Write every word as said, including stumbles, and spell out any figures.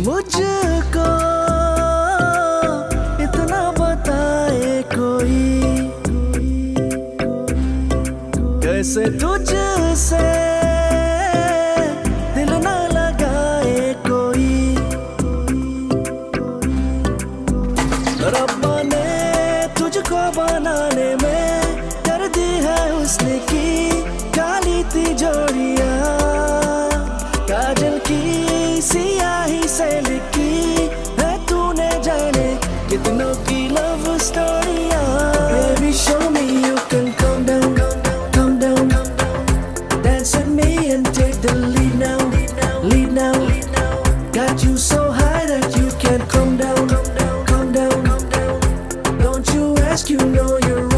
मुझको इतना बताए कोई, कैसे तुझसे दिल ना लगाए कोई। रब्बा ने तुझको बनाने में कर दी है उसने की काली तिजोरिया, काजल की सियाही से लिखी है तूने जाने कितनों की लव स्टोरिया। Baby show me you can calm down, calm down, dance with me and take the lead now, lead now. Got you so high that you can't calm down, calm down. Don't you ask, you know you're right.